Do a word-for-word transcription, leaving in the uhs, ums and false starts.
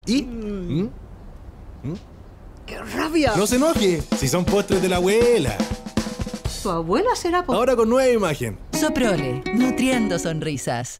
¿Y? ¿Mm? ¿Mm? ¡Qué rabia! No se enoje, si son postres de la abuela. ¿Tu abuela será? Po? Ahora con nueva imagen. Soprole, nutriendo sonrisas.